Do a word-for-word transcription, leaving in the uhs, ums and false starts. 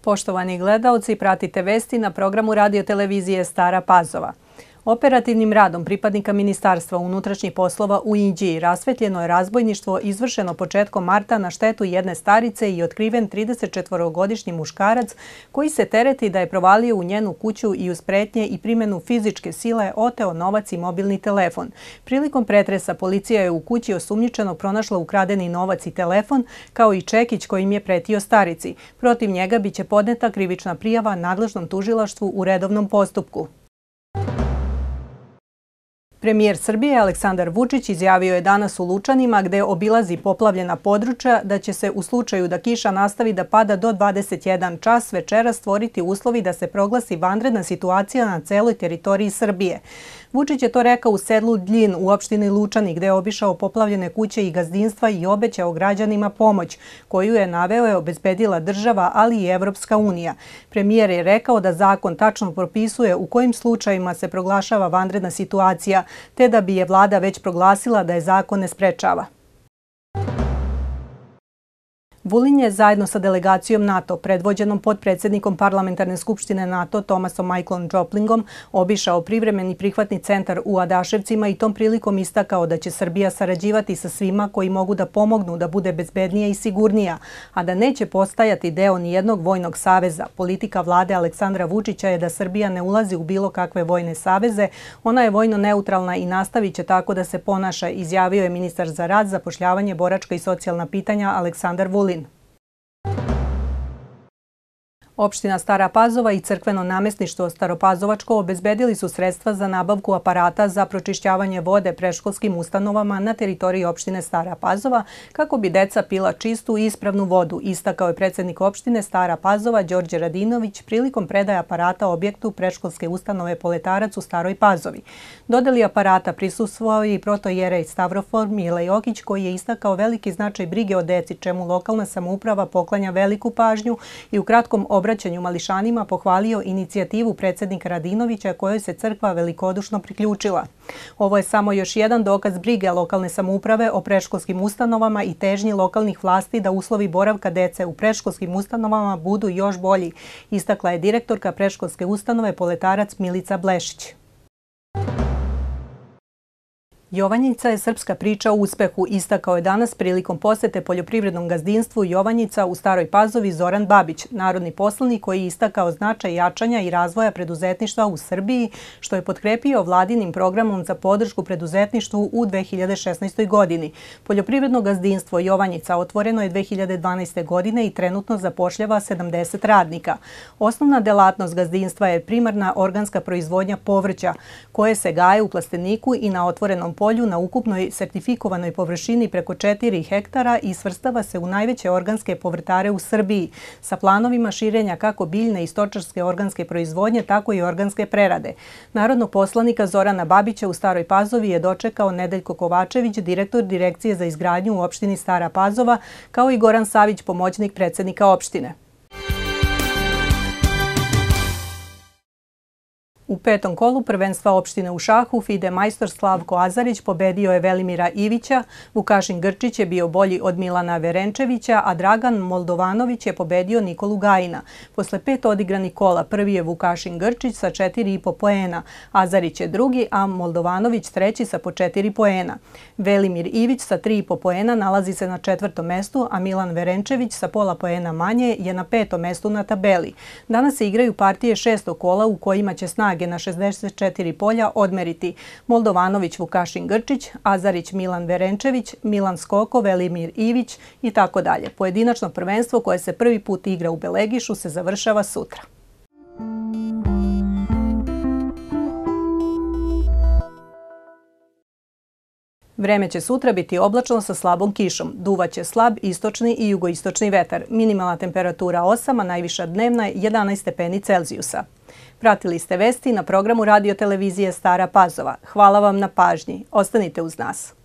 Poštovani gledaoci, pratite vesti na programu radio-televizije Stara Pazova. Operativnim radom pripadnika Ministarstva unutrašnjih poslova u Inđiji rasvetljeno je razbojništvo izvršeno početkom marta na štetu jedne starice i otkriven tridesetčetvorogodišnji muškarac koji se tereti da je provalio u njenu kuću i uz pretnje i primjenu fizičke sile oteo novac i mobilni telefon. Prilikom pretresa policija je u kući osumnjičenog pronašla ukradeni novac i telefon, kao i čekić kojim je pretio starici. Protiv njega biće podneta krivična prijava nadležnom tužilaštvu u redovnom postupku. Premijer Srbije Aleksandar Vučić izjavio je danas u Lučanima, gde obilazi poplavljena područja, da će se u slučaju da kiša nastavi da pada do dvadeset jedan čas večera stvoriti uslovi da se proglasi vanredna situacija na celoj teritoriji Srbije. Vučić je to rekao u sedlu Dljin u opštini Lučani, gde je obišao poplavljene kuće i gazdinstva i obećao građanima pomoć, koju je naveo je obezbedila država, ali i Evropska unija. Premijer je rekao da zakon tačno propisuje u kojim slučajima se proglašava vanredna situacija, te da bi je vlada već proglasila da je zakon ne sprečava. Vulin je zajedno sa delegacijom NATO, predvođenom potpredsjednikom Parlamentarne skupštine NATO Thomasom Michaelom Joplingom, obišao privremeni prihvatni centar u Adaševcima i tom prilikom istakao da će Srbija sarađivati sa svima koji mogu da pomognu da bude bezbednija i sigurnija, a da neće postajati deo nijednog vojnog saveza. Politika vlade Aleksandra Vučića je da Srbija ne ulazi u bilo kakve vojne saveze, ona je vojno neutralna i nastavit će tako da se ponaša, izjavio je ministar za rad, zapošljavanje, boračka i socijalna pitanja Aleksandar Vulin. Opština Stara Pazova i crkveno namestništvo Staropazovačko obezbedili su sredstva za nabavku aparata za pročišćavanje vode predškolskim ustanovama na teritoriji opštine Stara Pazova kako bi deca pila čistu i ispravnu vodu, istakao je predsjednik opštine Stara Pazova Đorđe Radinović prilikom predaje aparata objektu predškolske ustanove Poletarac u Staroj Pazovi. Dodeli aparata prisustvovao i protojerej Stavrofor Mile Jokić, koji je istakao veliki značaj brige o deci, čemu lokalna samouprava poklanja veliku pažnju i u kratkom obraćanju mališanima pohvalio inicijativu predsjednika Radinovića kojoj se crkva velikodušno priključila. Ovo je samo još jedan dokaz brige lokalne samouprave o predškolskim ustanovama i težnji lokalnih vlasti da uslovi boravka dece u predškolskim ustanovama budu još bolji, istakla je direktorka predškolske ustanove Poletarac Milica Blešić. Jovanjica je srpska priča o uspehu, istakao je danas prilikom posete poljoprivrednom gazdinstvu Jovanjica u Staroj Pazovi Zoran Babić, narodni poslanik koji je istakao značaj jačanja i razvoja preduzetništva u Srbiji, što je potkrepio vladinim programom za podršku preduzetništvu u dve hiljade šesnaestoj. godini. Poljoprivredno gazdinstvo Jovanjica otvoreno je dve hiljade dvanaeste. godine i trenutno zapošljava sedamdeset radnika. Osnovna delatnost gazdinstva je primarna organska proizvodnja povrća, koje se gaje u plasteniku i na otvorenom polju na ukupnoj sertifikovanoj površini preko četiri hektara i svrstava se u najveće organske povrtare u Srbiji, sa planovima širenja kako biljne i stočarske organske proizvodnje, tako i organske prerade. Narodnog poslanika Zorana Babića u Staroj Pazovi je dočekao Nedeljko Kovačević, direktor Direkcije za izgradnju u opštini Stara Pazova, kao i Goran Savić, pomoćnik predsjednika opštine. U petom kolu prvenstva opštine u šahu FIDE majstor Slavko Azarić pobedio je Velimira Ivića, Vukašin Grčić je bio bolji od Milana Verenčevića, a Dragan Moldovanović je pobedio Nikolu Gajina. Posle pet odigranih kola prvi je Vukašin Grčić sa četiri i po poena, Azarić je drugi, a Moldovanović treći sa po četiri poena. Velimir Ivić sa tri i po poena nalazi se na četvrtom mestu, a Milan Verenčević sa pola poena manje je na petom mestu na tabeli. Danas se igraju partije šestog kola u kojima će snage na šezdeset četiri polja odmeriti Moldovanović Vukašin Grčić, Azarić Milan Verenčević, Milan Skoko, Velimir Ivić i tako dalje. Pojedinačno prvenstvo koje se prvi put igra u Belegišu se završava sutra. Vreme će sutra biti oblačno sa slabom kišom. Duvaće slab istočni i jugoistočni vetar. Minimalna temperatura osam, a najviša dnevna je jedanaest stepeni Celzijusa. Pratili ste vesti na programu radio-televizije Stara Pazova. Hvala vam na pažnji. Ostanite uz nas.